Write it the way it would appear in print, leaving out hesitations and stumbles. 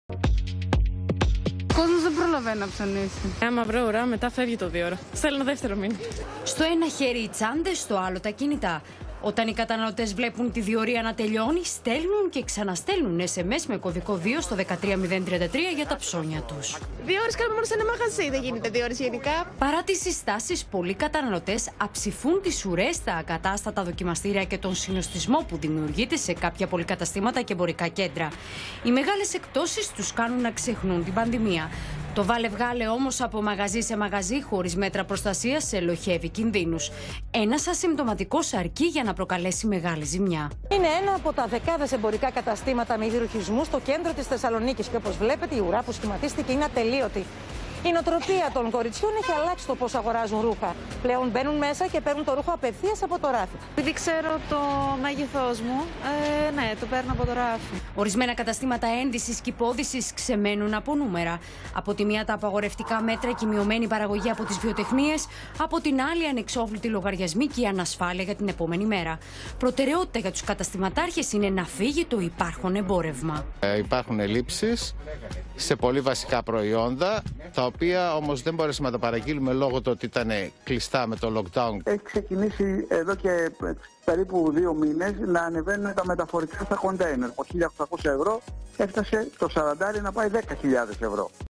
Ο κόσμος δεν προλαβαίνει να ψωνίσει. Άμα βρω ουρά, μετά φεύγει το 2ωρο. Στέλνω δεύτερο μήνυμα. Στο ένα χέρι οι τσάντες, στο άλλο τα κινητά. Όταν οι καταναλωτές βλέπουν τη διορία να τελειώνει, στέλνουν και ξαναστέλνουν SMS με κωδικό 2 στο 13033 για τα ψώνια τους. 2 ώρες κάνουμε μόνο σε ένα μαγαζί, δεν γίνεται 2 ώρες γενικά. Παρά τις συστάσεις, πολλοί καταναλωτές αψηφούν τις ουρές στα ακατάστατα δοκιμαστήρια και τον συνοστισμό που δημιουργείται σε κάποια πολυκαταστήματα και εμπορικά κέντρα. Οι μεγάλες εκπτώσεις τους κάνουν να ξεχνούν την πανδημία. Το βάλε-βγάλε όμως από μαγαζί σε μαγαζί χωρίς μέτρα προστασίας ελοχεύει κινδύνους. Ένας ασυμπτωματικός αρκεί για να προκαλέσει μεγάλη ζημιά. Είναι ένα από τα δεκάδες εμπορικά καταστήματα με υδροχισμού στο κέντρο της Θεσσαλονίκης και όπως βλέπετε η ουρά που σχηματίστηκε είναι ατελείωτη. Η νοοτροπία των κοριτσιών έχει αλλάξει το πώς αγοράζουν ρούχα. Πλέον μπαίνουν μέσα και παίρνουν το ρούχο απευθείας από το ράφι. Επειδή ξέρω το μέγεθός μου, ναι, το παίρνω από το ράφι. Ορισμένα καταστήματα ένδυσης και υπόδυσης ξεμένουν από νούμερα. Από τη μία τα απαγορευτικά μέτρα και η μειωμένη παραγωγή από τις βιοτεχνίες, από την άλλη ανεξόφλητοι λογαριασμοί και η ανασφάλεια για την επόμενη μέρα. Προτεραιότητα για τους καταστηματάρχες είναι να φύγει το υπάρχον εμπόρευμα. Υπάρχουν ελλείψεις σε πολύ βασικά προϊόντα, τα οποία όμως δεν μπορέσαμε να τα παραγγείλουμε λόγω του ότι ήταν κλειστά με το lockdown. Έχει ξεκινήσει εδώ και περίπου 2 μήνες να ανεβαίνουν τα μεταφορικά στα κοντέινερ. Από 1.800 ευρώ έφτασε το 40 να πάει 10.000 ευρώ.